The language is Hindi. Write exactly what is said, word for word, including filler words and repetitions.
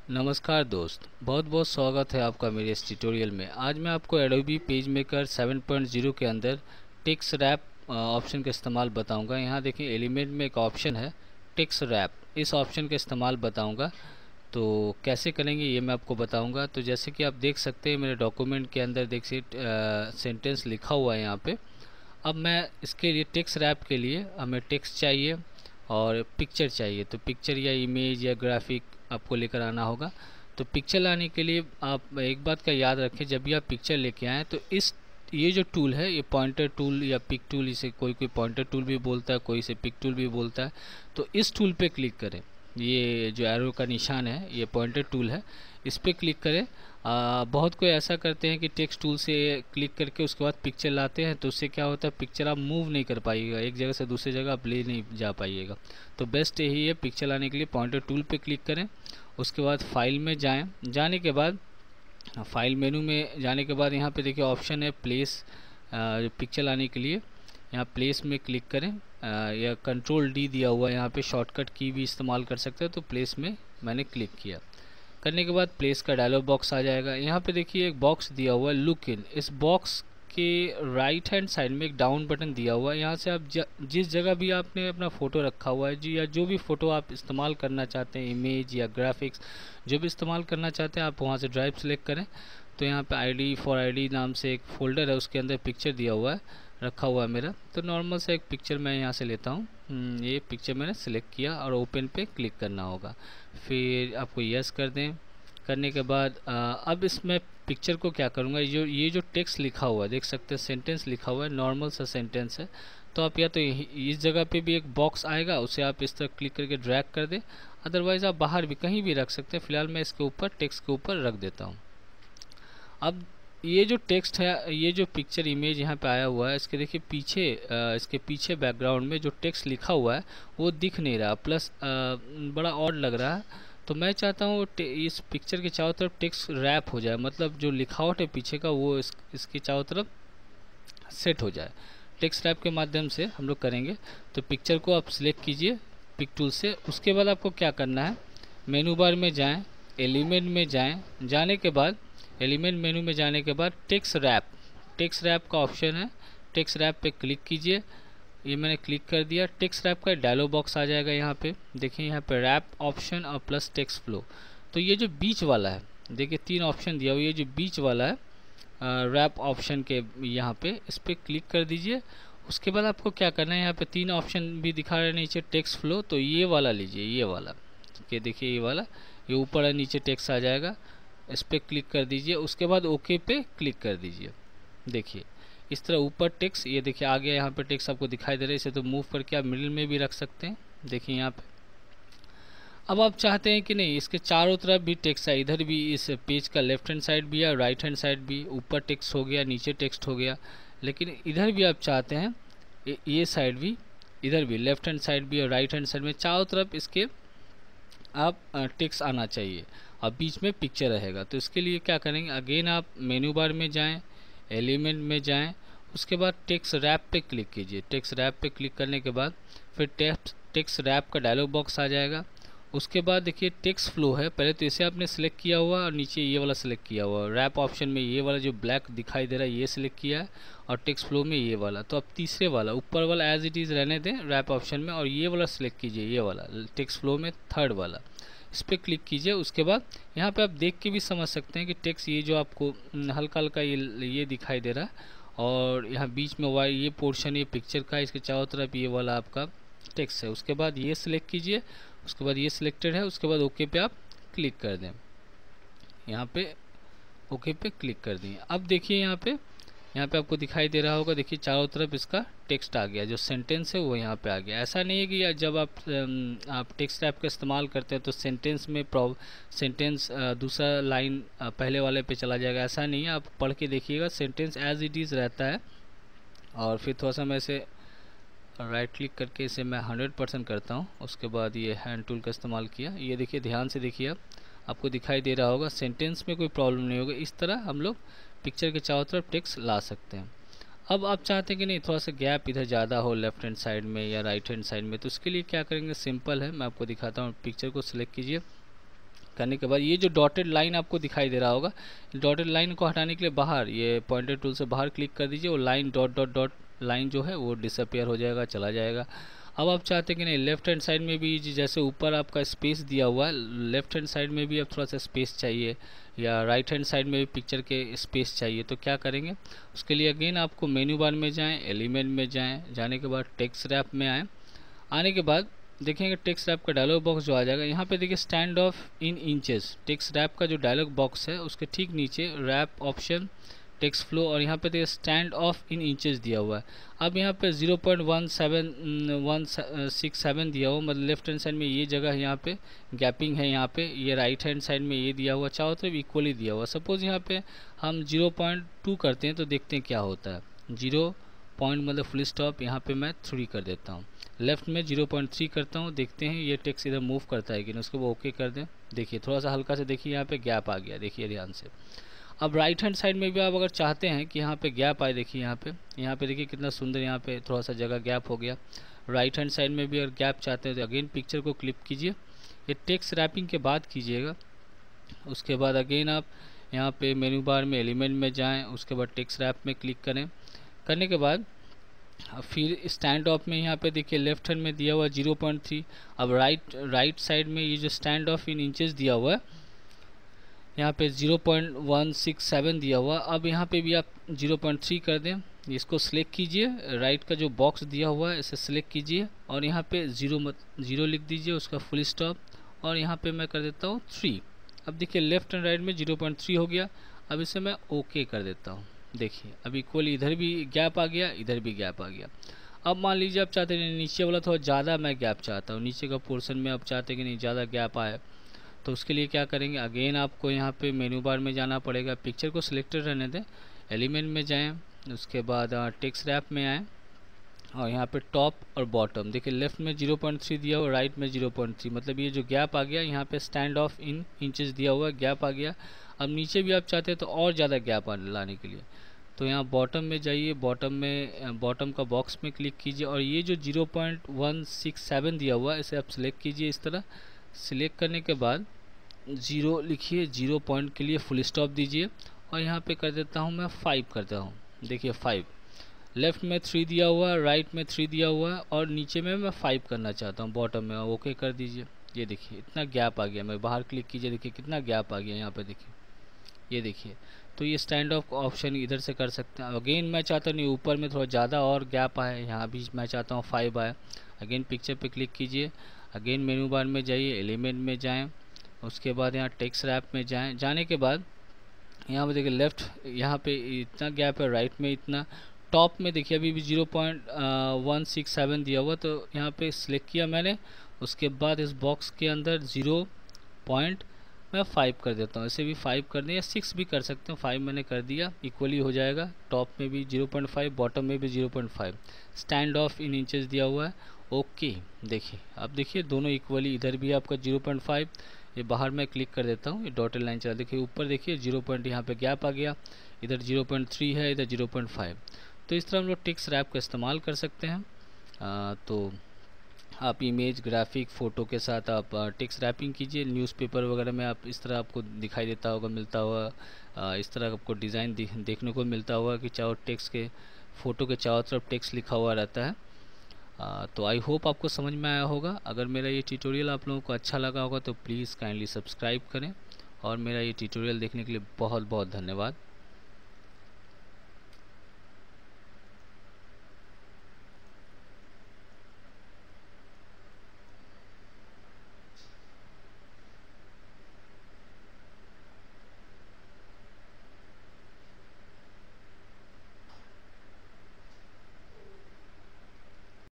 नमस्कार दोस्त, बहुत बहुत स्वागत है आपका मेरे इस ट्यूटोरियल में। आज मैं आपको Adobe PageMaker seven point zero के अंदर टेक्स्ट रैप ऑप्शन का इस्तेमाल बताऊंगा। यहाँ देखिए एलिमेंट में एक ऑप्शन है टेक्स्ट रैप, इस ऑप्शन का इस्तेमाल बताऊंगा। तो कैसे करेंगे ये मैं आपको बताऊंगा। तो जैसे कि आप देख सकते हैं मेरे डॉक्यूमेंट के अंदर देखिए सेंटेंस लिखा हुआ है यहाँ पे। अब मैं इसके लिए टेक्स्ट रैप के लिए हमें टेक्स्ट चाहिए और पिक्चर चाहिए। तो पिक्चर या इमेज या ग्राफिक आपको लेकर आना होगा। तो पिक्चर लाने के लिए आप एक बात का याद रखें, जब भी आप पिक्चर लेके आएँ तो इस ये जो टूल है, ये पॉइंटर टूल या पिक टूल, इसे कोई कोई पॉइंटर टूल भी बोलता है, कोई इसे पिक टूल भी बोलता है। तो इस टूल पे क्लिक करें, ये जो एरो का निशान है ये पॉइंटर टूल है, इस पर क्लिक करें। आ, बहुत कोई ऐसा करते हैं कि टेक्स्ट टूल से क्लिक करके उसके बाद पिक्चर लाते हैं, तो उससे क्या होता है पिक्चर आप मूव नहीं कर पाइएगा, एक जगह से दूसरी जगह आप ले नहीं जा पाइएगा। तो बेस्ट यही है, पिक्चर लाने के लिए पॉइंटर टूल पे क्लिक करें। उसके बाद फाइल में जाएं, जाने के बाद फाइल मेनू में जाने के बाद यहाँ पे देखिए ऑप्शन है प्लेस, पिक्चर लाने के लिए यहाँ प्लेस में क्लिक करें। आ, या कंट्रोल डी दिया हुआ है यहाँ पे, शॉर्टकट की भी इस्तेमाल कर सकते हैं। तो प्लेस में मैंने क्लिक किया, करने के बाद प्लेस का डायलॉग बॉक्स आ जाएगा। यहाँ पे देखिए एक बॉक्स दिया हुआ है लुक इन, इस बॉक्स के राइट हैंड साइड में एक डाउन बटन दिया हुआ है। यहाँ से आप ज, जिस जगह भी आपने अपना फ़ोटो रखा हुआ है जी, या जो भी फ़ोटो आप इस्तेमाल करना चाहते हैं, इमेज या ग्राफिक्स जो भी इस्तेमाल करना चाहते हैं, आप वहाँ से ड्राइव सेलेक्ट करें। तो यहाँ पे आईडी फॉर आईडी नाम से एक फ़ोल्डर है, उसके अंदर पिक्चर दिया हुआ है, रखा हुआ है मेरा। तो नॉर्मल से एक पिक्चर मैं यहाँ से लेता हूँ। ये पिक्चर मैंने सेलेक्ट किया और ओपन पे क्लिक करना होगा। फिर आपको यस कर दें। करने के बाद आ, अब इसमें पिक्चर को क्या करूँगा, जो ये जो टेक्स्ट लिखा हुआ है देख सकते हैं, सेंटेंस लिखा हुआ है, नॉर्मल सा सेंटेंस है। तो आप या तो इस जगह पे भी एक बॉक्स आएगा, उसे आप इस तरह क्लिक करके ड्रैग कर दें, अदरवाइज़ आप बाहर भी कहीं भी रख सकते हैं। फ़िलहाल मैं इसके ऊपर टेक्स्ट के ऊपर रख देता हूँ। अब ये जो टेक्स्ट है, ये जो पिक्चर इमेज यहाँ पे आया हुआ है, इसके देखिए पीछे आ, इसके पीछे बैकग्राउंड में जो टेक्स्ट लिखा हुआ है वो दिख नहीं रहा, प्लस आ, बड़ा ऑड लग रहा है। तो मैं चाहता हूँ इस पिक्चर के चारों तरफ टेक्स्ट रैप हो जाए, मतलब जो लिखावट है पीछे का वो इस, इसके चारों तरफ सेट हो जाए। टेक्स्ट रैप के माध्यम से हम लोग करेंगे। तो पिक्चर को आप सिलेक्ट कीजिए पिक टूल से। उसके बाद आपको क्या करना है, मेनू बार में जाएं, एलिमेंट में जाएं, जाने के बाद एलिमेंट मेनू में जाने के बाद टेक्स्ट रैप, टेक्स्ट रैप का ऑप्शन है, टेक्स्ट रैप पे क्लिक कीजिए। ये मैंने क्लिक कर दिया। टेक्स्ट रैप का डायलॉग बॉक्स आ जाएगा। यहाँ पे देखिए, यहाँ पे रैप ऑप्शन और प्लस टेक्स्ट फ्लो। तो ये जो बीच वाला है, देखिए तीन ऑप्शन दिया हुआ है, ये जो बीच वाला है रैप ऑप्शन के, यहाँ पे इस पर क्लिक कर दीजिए। उसके बाद आपको क्या करना है, यहाँ पे तीन ऑप्शन भी दिखा रहे हैं नीचे टेक्स्ट फ्लो, तो ये वाला लीजिए, ये वाला, ये देखिए ये वाला, ये ऊपर है, नीचे टेक्स्ट आ जाएगा, इस पर क्लिक कर दीजिए। उसके बाद ओके पे क्लिक कर दीजिए। देखिए इस तरह ऊपर टेक्स्ट, ये देखिए आ गया, यहाँ पे टेक्स्ट आपको दिखाई दे रहा है। इसे तो मूव करके आप मिडिल में भी रख सकते हैं, देखिए यहाँ पे। अब आप चाहते हैं कि नहीं इसके चारों तरफ भी टेक्स्ट है, इधर भी इस पेज का लेफ्ट हैंड साइड भी है, राइट हैंड साइड भी, ऊपर टेक्स्ट हो गया, नीचे टेक्स्ट हो गया, लेकिन इधर भी आप चाहते हैं ये साइड भी, इधर भी लेफ्ट हैंड साइड भी और राइट हैंड साइड में चारों तरफ इसके आप टेक्स्ट आना चाहिए और बीच में पिक्चर रहेगा। तो इसके लिए क्या करेंगे, अगेन आप मेनू बार में जाएं, एलिमेंट में जाएं, उसके बाद टेक्स्ट रैप पे क्लिक कीजिए। टेक्स्ट रैप पे क्लिक करने के बाद फिर टेक्स्ट टेक्स्ट रैप का डायलॉग बॉक्स आ जाएगा। उसके बाद देखिए टेक्स्ट फ्लो है, पहले तो इसे आपने सेलेक्ट किया हुआ और नीचे ये वाला सेलेक्ट किया हुआ। रैप ऑप्शन में ये वाला जो ब्लैक दिखाई दे रहा है ये सिलेक्ट किया है, और टेक्स्ट फ्लो में ये वाला। तो अब तीसरे वाला ऊपर वाला एज इट इज़ रहने दें रैप ऑप्शन में, और ये वाला सिलेक्ट कीजिए, ये वाला टेक्स्ट फ्लो में थर्ड वाला, इस पर क्लिक कीजिए। उसके बाद यहाँ पे आप देख के भी समझ सकते हैं कि टेक्स्ट ये जो आपको हल्का हल्का ये ये दिखाई दे रहा है, और यहाँ बीच में वाई ये पोर्शन ये पिक्चर का, इसके चारों तरफ ये वाला आपका टेक्स्ट है। उसके बाद ये सिलेक्ट कीजिए, उसके बाद ये सिलेक्टेड है, उसके बाद ओके पे आप क्लिक कर दें, यहाँ पे ओके पे क्लिक कर दें। अब देखिए यहाँ पे यहाँ पे आपको दिखाई दे रहा होगा, देखिए चारों तरफ इसका टेक्स्ट आ गया, जो सेंटेंस है वो यहाँ पे आ गया। ऐसा नहीं है कि जब आप आप टेक्स्ट रैप का इस्तेमाल करते हैं तो सेंटेंस में प्रॉब सेंटेंस दूसरा लाइन पहले वाले पे चला जाएगा, ऐसा नहीं है। आप पढ़ के देखिएगा, सेंटेंस एज इट इज़ रहता है। और फिर थोड़ा सा मैं इसे राइट क्लिक करके इसे मैं हंड्रेड परसेंट करता हूँ, उसके बाद ये हैंड टूल का इस्तेमाल किया। ये देखिए ध्यान से देखिए, आप आपको दिखाई दे रहा होगा, सेंटेंस में कोई प्रॉब्लम नहीं होगा। इस तरह हम लोग पिक्चर के चारों तरफ टेक्स्ट ला सकते हैं। अब आप चाहते हैं कि नहीं थोड़ा सा गैप इधर ज़्यादा हो लेफ्ट हैंड साइड में या राइट हैंड साइड में, तो उसके लिए क्या करेंगे, सिंपल है, मैं आपको दिखाता हूँ। पिक्चर को सिलेक्ट कीजिए, करने के बाद ये जो डॉटेड लाइन आपको दिखाई दे रहा होगा, डॉटेड लाइन को हटाने के लिए बाहर ये पॉइंटर टूल से बाहर क्लिक कर दीजिए, और line dot dot dot line जो है वो डिसअपियर हो जाएगा, चला जाएगा। अब आप चाहते हैं कि नहीं लेफ्ट हैंड साइड में भी जैसे ऊपर आपका स्पेस दिया हुआ है, लेफ्ट हैंड साइड में भी अब थोड़ा सा स्पेस चाहिए, या राइट हैंड साइड में भी पिक्चर के स्पेस चाहिए, तो क्या करेंगे उसके लिए अगेन आपको मेन्यू बार में जाएं, एलिमेंट में जाएं, जाने के बाद टेक्स्ट रैप में आएँ। आने के बाद देखेंगे टेक्स्ट रैप का डायलॉग बॉक्स जो आ जाएगा, यहाँ पे देखिए stand off in inches, text wrap का जो डायलॉग बॉक्स है उसके ठीक नीचे रैप ऑप्शन, टेक्स्ट फ्लो, और यहाँ पे देखिए स्टैंड ऑफ इन इंचेस दिया हुआ है। अब यहाँ पे zero point one seven one six seven दिया हुआ, मतलब लेफ्ट हैंड साइड में ये जगह यहाँ पे गैपिंग है, यहाँ पे ये राइट हैंड साइड में ये दिया हुआ, चारों तरफ इक्वली दिया हुआ। सपोज़ यहाँ पे हम ज़ीरो पॉइंट टू करते हैं तो देखते हैं क्या होता है। ज़ीरो पॉइंट मतलब फुल स्टॉप, यहाँ पे मैं थ्री कर देता हूँ, लेफ्ट में ज़ीरो पॉइंट थ्री करता हूँ, देखते हैं ये टेक्स्ट इधर मूव करता है कि नहीं, उसको वो ओके कर दें। देखिए थोड़ा सा हल्का से देखिए यहाँ पे गैप आ गया, देखिए ध्यान से। अब राइट हैंड साइड में भी आप अगर चाहते हैं कि यहाँ पे गैप आए, देखिए यहाँ पे यहाँ पे देखिए कितना सुंदर यहाँ पे थोड़ा सा जगह गैप हो गया। राइट हैंड साइड में भी अगर गैप चाहते हैं तो अगेन पिक्चर को क्लिक कीजिए, ये टेक्स्ट रैपिंग के बाद कीजिएगा। उसके बाद अगेन आप यहाँ पे मेन्यू बार में एलिमेंट में जाएँ, उसके बाद टेक्स्ट रैप में क्लिक करें। करने के बाद फिर स्टैंड ऑफ में यहाँ पे देखिए लेफ्ट हैंड में दिया हुआ ज़ीरो पॉइंट थ्री। अब राइट राइट साइड में ये जो स्टैंड ऑफ इन इंचेस दिया हुआ है, यहाँ पे zero point one six seven दिया हुआ। अब यहाँ पे भी आप ज़ीरो पॉइंट थ्री कर दें, इसको सिलेक्ट कीजिए, राइट का जो बॉक्स दिया हुआ है इसे सिलेक्ट कीजिए, और यहाँ पे ज़ीरो मत ज़ीरो लिख दीजिए, उसका फुल स्टॉप, और यहाँ पे मैं कर देता हूँ थ्री। अब देखिए लेफ्ट एंड राइट में ज़ीरो पॉइंट थ्री हो गया। अब इसे मैं ओके कर देता हूँ, देखिए अब इक्वली इधर भी गैप आ गया, इधर भी गैप आ गया। अब मान लीजिए आप चाहते हैं नीचे वाला थोड़ा ज़्यादा मैं गैप चाहता हूँ, नीचे का पोर्शन में आप चाहते हैं कि नहीं ज़्यादा गैप आए, तो उसके लिए क्या करेंगे, अगेन आपको यहाँ पे मेन्यू बार में जाना पड़ेगा, पिक्चर को सिलेक्टेड रहने दें, एलिमेंट में जाएं, उसके बाद टेक्स्ट रैप में आएँ, और यहाँ पे टॉप और बॉटम देखिए लेफ्ट में ज़ीरो पॉइंट थ्री दिया हुआ, राइट में ज़ीरो पॉइंट थ्री, मतलब ये जो गैप आ गया, यहाँ पे स्टैंड ऑफ इन इंचेस दिया हुआ है, गैप आ गया। अब नीचे भी आप चाहते हैं तो और ज़्यादा गैप लाने के लिए तो यहाँ बॉटम में जाइए, बॉटम में बॉटम का बॉक्स में क्लिक कीजिए, और ये जो zero point one six seven दिया हुआ है इसे आप सिलेक्ट कीजिए। इस तरह सिलेक्ट करने के बाद ज़ीरो लिखिए, ज़ीरो पॉइंट के लिए फुल स्टॉप दीजिए, और यहाँ पे कर देता हूँ मैं फाइव करता हूँ, देखिए फाइव। लेफ़्ट में थ्री दिया हुआ है, राइट में थ्री दिया हुआ है, और नीचे में मैं फाइव करना चाहता हूँ, बॉटम में ओके कर दीजिए। ये देखिए इतना गैप आ गया, मैं बाहर क्लिक कीजिए, देखिए कितना गैप आ गया यहाँ पे, देखिए ये देखिए। तो ये स्टैंड ऑफ ऑप्शन इधर से कर सकते हैं। अगेन मैं चाहता नहीं ऊपर में थोड़ा ज़्यादा और गैप आए, यहाँ भी मैं चाहता हूँ फाइव आए। अगेन पिक्चर पे क्लिक कीजिए, अगेन मेन्यू बार में जाइए, एलिमेंट में जाएं, उसके बाद यहाँ टेक्स्ट रैप में जाएं। जाने के बाद यहाँ पे देखिए लेफ़्ट यहाँ पे इतना गैप है, राइट में इतना, टॉप में देखिए अभी भी zero point one six seven दिया हुआ, तो यहाँ पे सिलेक्ट किया मैंने। उसके बाद इस बॉक्स के अंदर ज़ीरो पॉइंट मैं फाइव कर देता हूँ, इसे भी फाइव कर दें या सिक्स भी कर सकते हो, फाइव मैंने कर दिया, इक्वली हो जाएगा। टॉप में भी ज़ीरो पॉइंट फाइव, बॉटम में भी zero point five, stand off in inches दिया हुआ है, ओके। देखिए अब देखिए दोनों इक्वली, इधर भी आपका ज़ीरो पॉइंट फाइव, ये बाहर मैं क्लिक कर देता हूँ, ये डॉटेड लाइन चला, देखिए ऊपर देखिए ज़ीरो पॉइंट यहाँ पे गैप आ गया, इधर ज़ीरो पॉइंट थ्री है, इधर ज़ीरो पॉइंट फाइव। तो इस तरह हम लोग टेक्स्ट रैप का इस्तेमाल कर सकते हैं। आ, तो आप इमेज, ग्राफिक, फ़ोटो के साथ आप टेक्स्ट रैपिंग कीजिए। न्यूज़पेपर वगैरह में आप इस तरह आपको दिखाई देता होगा, मिलता हुआ, इस तरह आपको डिज़ाइन देखने को मिलता होगा कि चारों टेक्स्ट के, फ़ोटो के चारों तरफ टेक्स्ट लिखा हुआ रहता है। आ, तो आई होप आपको समझ में आया होगा। अगर मेरा ये ट्यूटोरियल आप लोगों को अच्छा लगा होगा तो प्लीज़ काइंडली सब्सक्राइब करें, और मेरा ये ट्यूटोरियल देखने के लिए बहुत बहुत धन्यवाद।